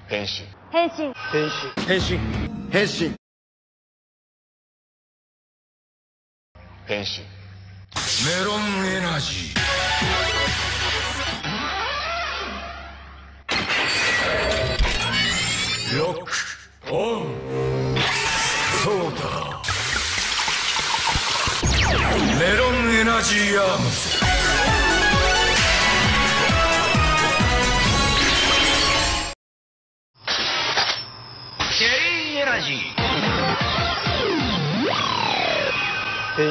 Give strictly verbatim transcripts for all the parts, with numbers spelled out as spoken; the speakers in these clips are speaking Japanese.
変身変身変身変身変身変身メロンエナジーロックオンそうだメロンエナジーアームズチェリーエナジー変身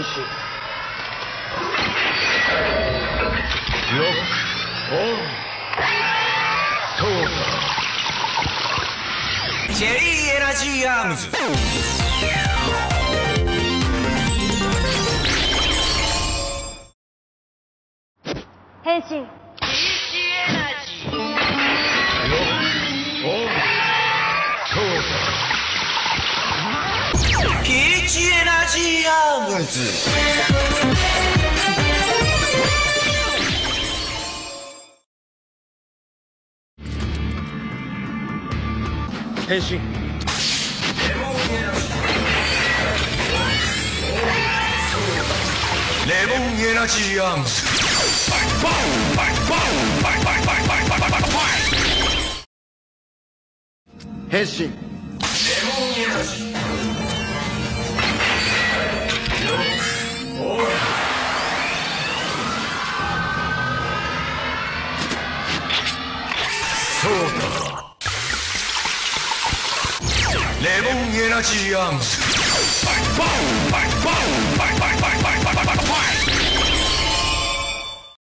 ロックオンそうだチェリーエナジーアームズ変身ピーチエナジーロックオンそうだピーチエナジーアームズ変身レモンエナジーアームズ変身レモンエナジーそうだレモンエナジーアームズ